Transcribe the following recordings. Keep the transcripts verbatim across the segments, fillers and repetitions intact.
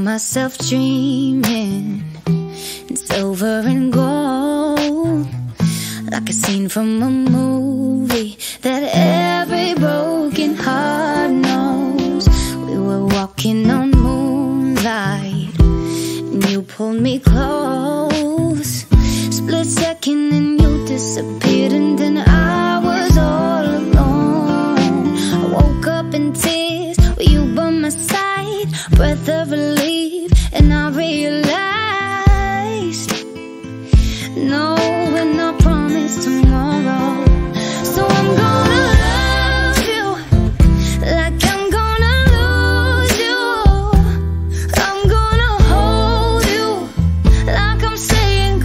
myself dreaming in silver and gold, like a scene from a movie that every broken heart knows. We were walking on moonlight and you pulled me close. Split second and you disappeared, and then I was all alone. I woke up in tears with you by my side, breath of relief, and I realized no, we're not promised tomorrow. So I'm gonna love you like I'm gonna lose you. I'm gonna hold you like I'm saying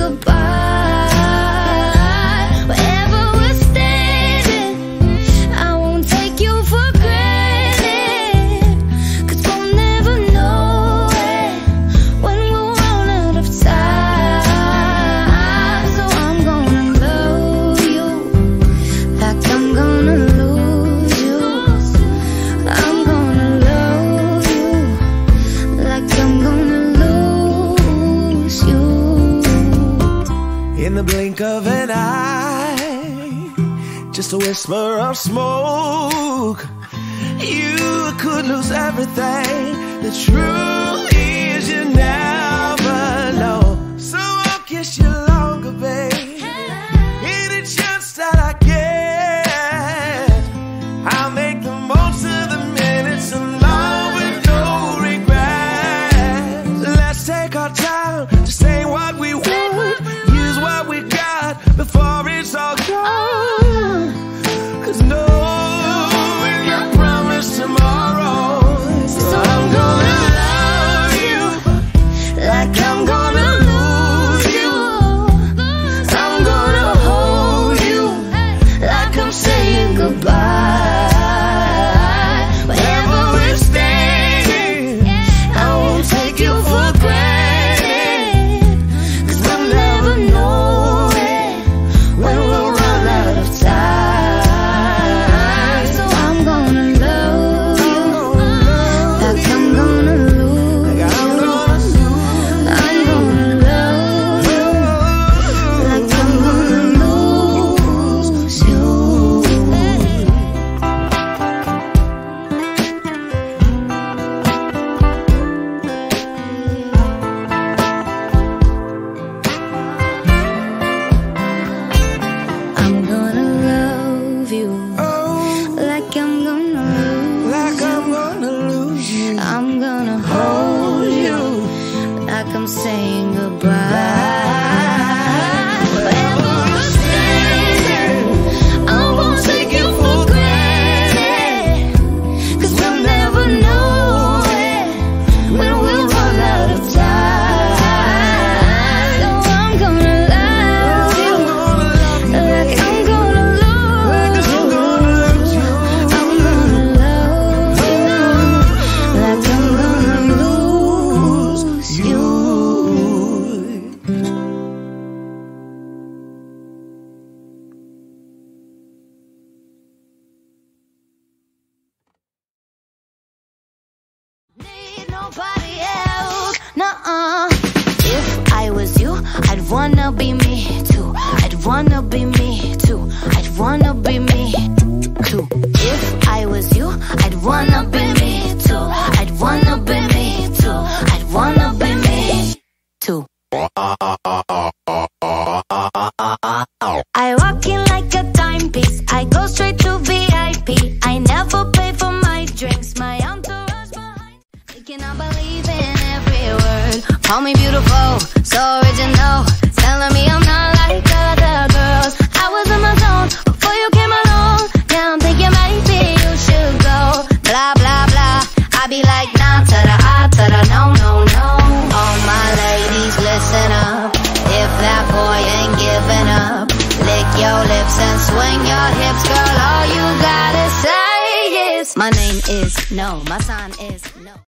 goodbye. Wherever we're standing, I won't take you for granted, 'cause we'll never know it when we'll run out of time. So I'm gonna love you like I'm gonna lose you. I'm gonna love you like I'm gonna lose you. In the blink of an eye, just a whisper of smoke, you could lose everything. The truth is you never know. So I'll kiss you longer, babe. Any chance that I get, I'll make the most of the minutes alone with no regrets. Let's take our time to say what we want, use what we got before it's all gone. 'Cause no, we're not promised tomorrow. So I'm gonna love you like I'm gonna lose you. I'm gonna hold you like I'm saying goodbye. Wherever we're standing, I won't take you for granted, 'cause we'll never know it when we'll run out of time. So I'm gonna love you like I'm gonna lose you. I'm gonna love you like I'm gonna lose you. I'm gonna love you like I'm gonna lose Like I'm gonna lose you. I'm gonna hold you like I'm saying goodbye. Wherever we're standing, I won't take you for granted, 'cause we'll never know it when we'll run out of time. So I'm gonna love you like I'm gonna lose you. I'm gonna love you like I'm gonna lose you. Need nobody else, nuh-uh. If I was you, I'd wanna be me too. I'd wanna be me too. I'd wanna be me too. If I was you, I'd wanna be me too. I'd wanna be me too. I'd wanna be me too. I walk in like a timepiece. I go straight to V I P. I never pay for my drinks. My entourage behind, thinking I believe in every word. Call me beautiful, so original, telling me I'm not like other girls. I was in my zone before you came along. Now I'm thinking maybe you should go. Blah blah blah. I be like nah to the ah to the no no no. All my ladies, listen up. If that boy ain't giving up, lick your lips and swing your hips, girl. All you gotta say is my name is no. My sign is no.